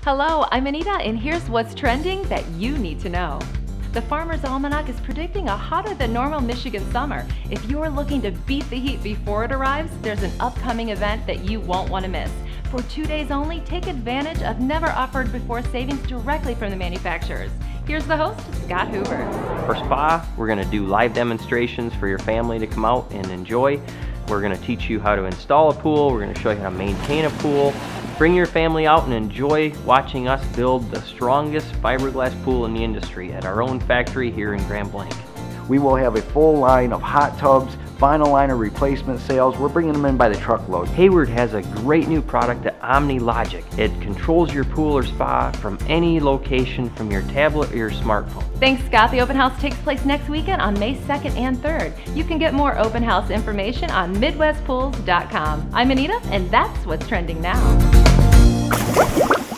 Hello, I'm Anita, and here's what's trending that you need to know. The Farmer's Almanac is predicting a hotter than normal Michigan summer. If you're looking to beat the heat before it arrives, there's an upcoming event that you won't want to miss. For 2 days only, take advantage of never offered before savings directly from the manufacturers. Here's the host, Scott Hoover. For spa, we're going to do live demonstrations for your family to come out and enjoy. We're going to teach you how to install a pool. We're going to show you how to maintain a pool. Bring your family out and enjoy watching us build the strongest fiberglass pool in the industry at our own factory here in Grand Blanc. We will have a full line of hot tubs, vinyl liner replacement sales. We're bringing them in by the truckload. Hayward has a great new product, the OmniLogic. It controls your pool or spa from any location from your tablet or your smartphone. Thanks, Scott. The open house takes place next weekend on May 2nd and 3rd. You can get more open house information on MidwestPools.com. I'm Anita, and that's what's trending now.